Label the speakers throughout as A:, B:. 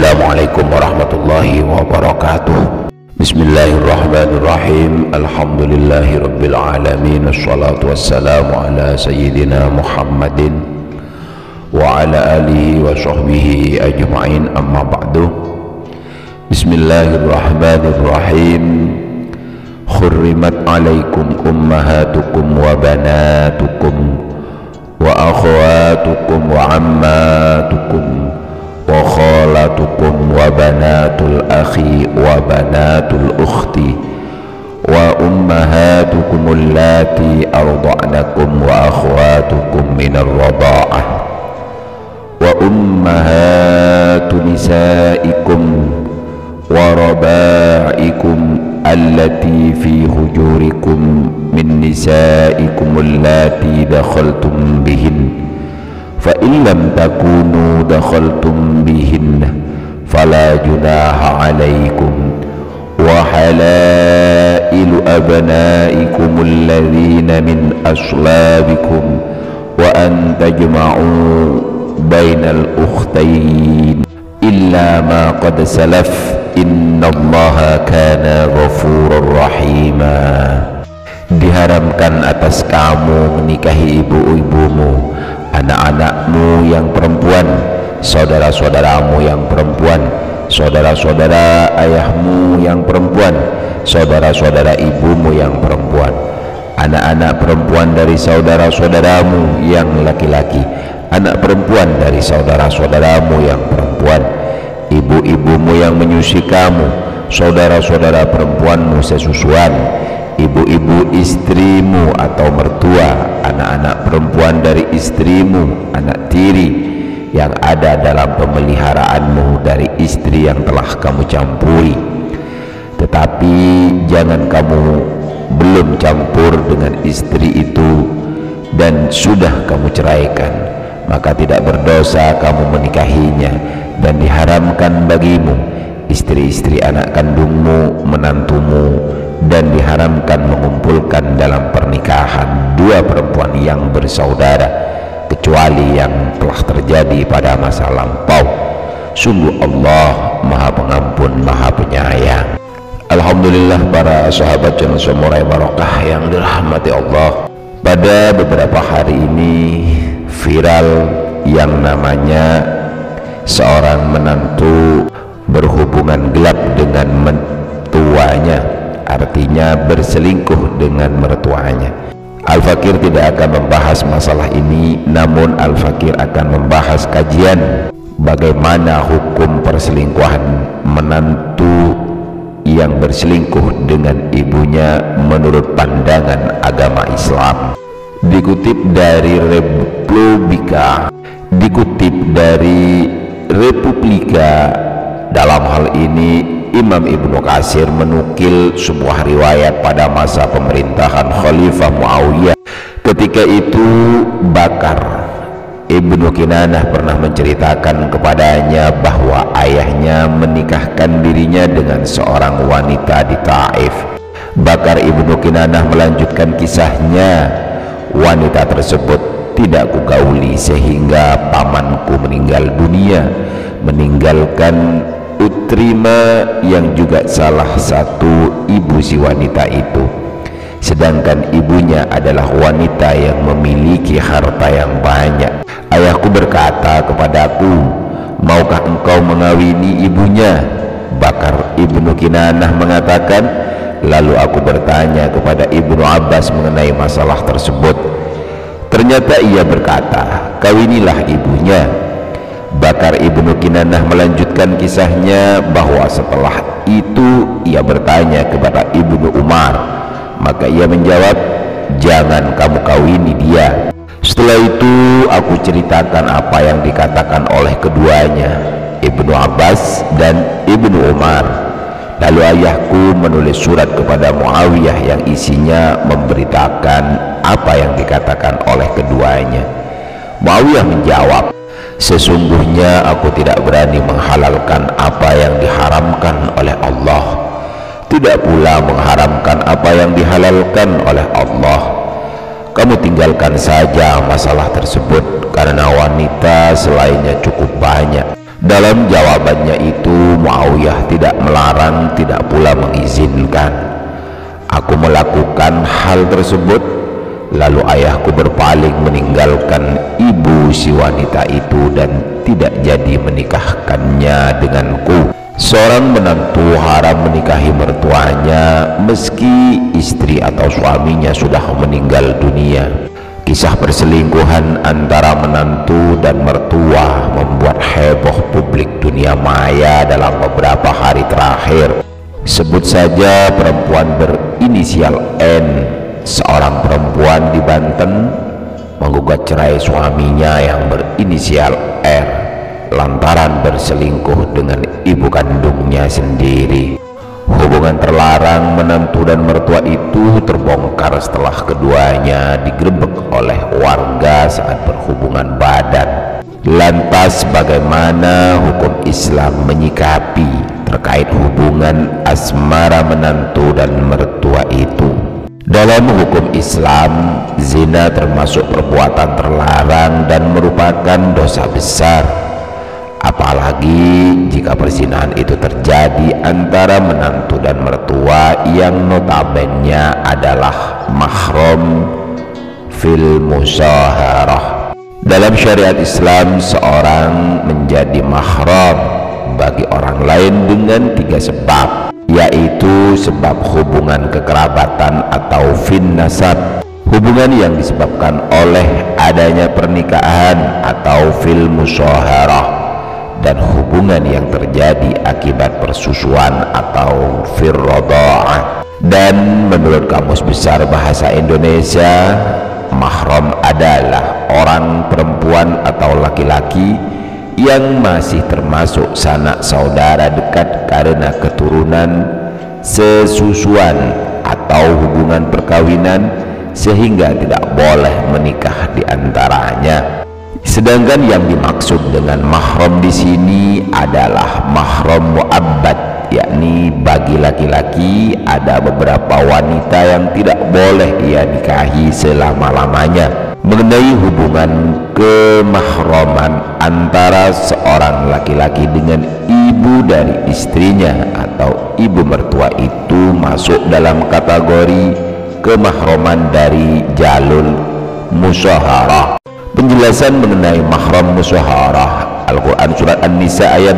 A: Assalamualaikum warahmatullahi wabarakatuh. Bismillahirrahmanirrahim. Alhamdulillahi rabbil alamin. Assalatu wassalamu ala sayyidina Muhammadin wa ala alihi wa sahbihi ajma'in, amma ba'du. Bismillahirrahmanirrahim. Khurrimat alaikum ummahatukum wa banatukum wa akhwatukum wa ammatukum wa khalatukum wa banatul akhi wa banatul ukhti wa ummahatukum allati arda'nakum wa akhwatukum minar rada'ah wa ummahatu nisaikum wa raba'ikum allati fi hujurikum min nisaikum allati dakhaltum bihin fa in lam takunu dakhaltum bihin fala junaha alaikum wa halailu abnaikum alladhina min aslabikum wa an tajma'u bainal ukhtayn illa ma qad salaf innallaha kana ghafurur rahima. Diharamkan atas kamu menikahi ibu-ibumu, anak-anakmu yang perempuan, saudara-saudaramu yang perempuan, saudara-saudara ayahmu yang perempuan, saudara-saudara ibumu yang perempuan, anak-anak perempuan dari saudara-saudaramu yang laki-laki, anak perempuan dari saudara-saudaramu yang perempuan, ibu-ibumu yang menyusui kamu, saudara-saudara perempuanmu sesusuan, ibu-ibu istrimu atau mertua, anak-anak perempuan dari istrimu, anak tiri yang ada dalam pemeliharaanmu dari istri yang telah kamu campuri. Tetapi jangan kamu belum campur dengan istri itu dan sudah kamu ceraikan, maka tidak berdosa kamu menikahinya, dan diharamkan bagimu istri-istri anak kandungmu, menantumu, dan diharamkan mengumpulkan dalam pernikahan dua perempuan yang bersaudara kecuali yang telah terjadi pada masa lampau. Sungguh Allah Maha Pengampun, Maha Penyayang. Alhamdulillah para sahabat channel Samurai Barokah yang dirahmati Allah, pada beberapa hari ini viral yang namanya seorang menantu berhubungan gelap dengan mentuanya, artinya berselingkuh dengan mertuanya. Al-Fakir tidak akan membahas masalah ini, namun Al-Fakir akan membahas kajian bagaimana hukum perselingkuhan menantu yang berselingkuh dengan ibunya menurut pandangan agama Islam. Dikutip dari Republika, dalam hal ini Imam Ibnu Katsir menukil sebuah riwayat pada masa pemerintahan Khalifah Muawiyah. Ketika itu Bakar Ibnu Kinanah pernah menceritakan kepadanya bahwa ayahnya menikahkan dirinya dengan seorang wanita di Taif. Bakar Ibnu Kinanah melanjutkan kisahnya, wanita tersebut tidak kugauli sehingga pamanku meninggal dunia, meninggalkan Utrima yang juga salah satu ibu si wanita itu, sedangkan ibunya adalah wanita yang memiliki harta yang banyak. Ayahku berkata kepadaku, maukah engkau mengawini ibunya? Bakar Ibnu Kinanah mengatakan, lalu aku bertanya kepada Ibnu Abbas mengenai masalah tersebut. Ternyata ia berkata, kawinilah ibunya. Bakar Ibnu Kinanah melanjutkan kisahnya bahwa setelah itu ia bertanya kepada Ibnu Umar, maka ia menjawab, jangan kamu kawini dia. Setelah itu aku ceritakan apa yang dikatakan oleh keduanya, Ibnu Abbas dan Ibnu Umar. Lalu ayahku menulis surat kepada Muawiyah yang isinya memberitakan apa yang dikatakan oleh keduanya. Muawiyah menjawab, sesungguhnya aku tidak berani menghalalkan apa yang diharamkan oleh Allah, tidak pula mengharamkan apa yang dihalalkan oleh Allah. Kamu tinggalkan saja masalah tersebut karena wanita selainnya cukup banyak. Dalam jawabannya itu Muawiyah tidak melarang, tidak pula mengizinkan. Aku melakukan hal tersebut, lalu ayahku berpaling meninggalkan ibu si wanita itu dan tidak jadi menikahkannya denganku. Seorang menantu haram menikahi mertuanya meski istri atau suaminya sudah meninggal dunia. Kisah perselingkuhan antara menantu dan mertua membuat heboh publik dunia maya dalam beberapa hari terakhir. Sebut saja perempuan berinisial N. Seorang perempuan di Banten menggugat cerai suaminya yang berinisial R lantaran berselingkuh dengan ibu kandungnya sendiri. Hubungan terlarang menantu dan mertua itu terbongkar setelah keduanya digerebek oleh warga saat berhubungan badan. Lantas bagaimana hukum Islam menyikapi terkait hubungan asmara menantu dan mertua itu? Dalam hukum Islam, zina termasuk perbuatan terlarang dan merupakan dosa besar. Apalagi jika perzinahan itu terjadi antara menantu dan mertua yang notabene adalah mahram fil musyaharah. Dalam syariat Islam, seorang menjadi mahram bagi orang lain dengan 3 sebab, yaitu sebab hubungan kekerabatan atau fin nasab, hubungan yang disebabkan oleh adanya pernikahan atau fil musyaharah, dan hubungan yang terjadi akibat persusuan atau firroda'ah. Dan menurut Kamus Besar Bahasa Indonesia, mahram adalah orang perempuan atau laki-laki yang masih termasuk sanak saudara dekat karena keturunan, sesusuan atau hubungan perkawinan, sehingga tidak boleh menikah di antaranya. Sedangkan yang dimaksud dengan mahram di sini adalah mahram mu'abbad, yakni bagi laki-laki ada beberapa wanita yang tidak boleh ia nikahi selama-lamanya. Mengenai hubungan kemahraman antara seorang laki-laki dengan ibu dari istrinya atau ibu mertua itu masuk dalam kategori kemahraman dari jalur musyaharah. Penjelasan mengenai mahram musyaharah, Al-Quran Surat An-Nisa ayat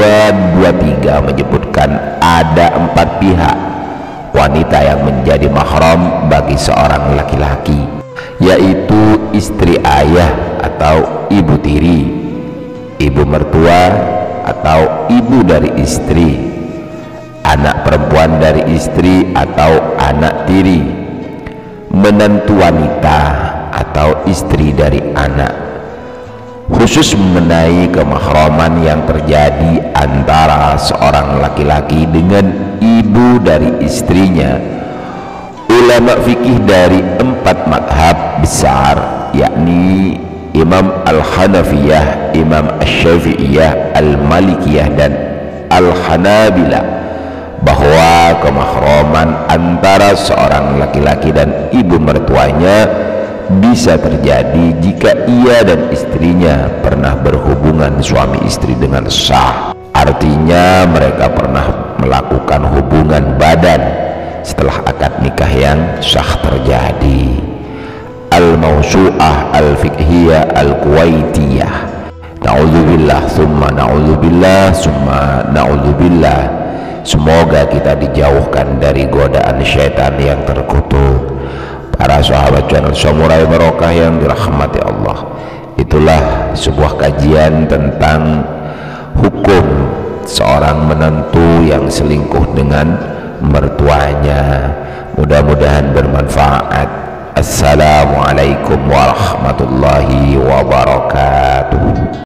A: 22-23 menyebutkan ada 4 pihak wanita yang menjadi mahram bagi seorang laki-laki, yaitu istri ayah atau ibu tiri, ibu mertua atau ibu dari istri, anak perempuan dari istri atau anak tiri, menantu wanita atau istri dari anak. Khusus mengenai kemahraman yang terjadi antara seorang laki-laki dengan ibu dari istrinya, ulama fikih dari 4 madhab besar, yakni Imam Al-Hanafiyah, Imam Asy-Syafi'iyah, Al-Malikiyah dan Al-Hanabilah, bahwa kemahraman antara seorang laki-laki dan ibu mertuanya bisa terjadi jika ia dan istrinya pernah berhubungan suami istri dengan sah. Artinya mereka pernah melakukan hubungan badan setelah akad nikah yang sah terjadi. Al-Mawsu'ah Al-Fiqhiyah Al-Kuwaitiyah. Na'udzubillah summa na'udzubillah summa na'udzubillah. Semoga kita dijauhkan dari godaan syaitan yang terkutuk. Para sahabat channel Samurai Barokah yang dirahmati Allah, itulah sebuah kajian tentang hukum seorang menantu yang selingkuh dengan mertuanya. Mudah-mudahan bermanfaat. Assalamualaikum warahmatullahi wabarakatuh.